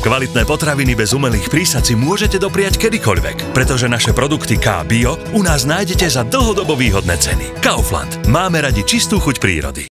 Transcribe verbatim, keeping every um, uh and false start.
Kvalitné potraviny bez umelých prísad si môžete dopriať kedykoľvek, pretože naše produkty K-Bio u nás nájdete za dlhodobo výhodné ceny. Kaufland. Máme radi čistú chuť prírody.